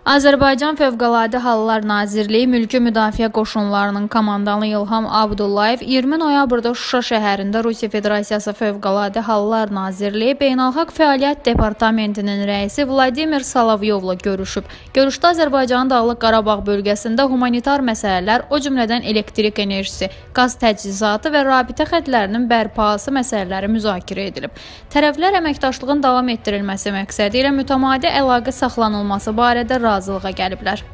Azərbaycan Fövqəladə Hallar Nazirliyi Mülki Müdafiə Qoşunlarının komandanı İlham Abdullayev 20 noyabrda Şuşa şəhərində Rusiya Federasiyası Fövqəladə Hallar Nazirliyi Beynəlxalq Fəaliyyət Departamentinin rəisi Vladimir Solovyovla görüşüb. Görüşdə Azərbaycanın Dağlıq Qarabağ bölgəsində humanitar məsələlər, o cümlədən elektrik enerjisi, qaz təchizatı və rabitə xətlərinin bərpası məsələləri müzakirə edilib. Tərəflər əməkdaşlığın davam etdirilməsi məqsədi ilə mütəmadi əlaqə saxlanılması barədə razılığa gəliblər.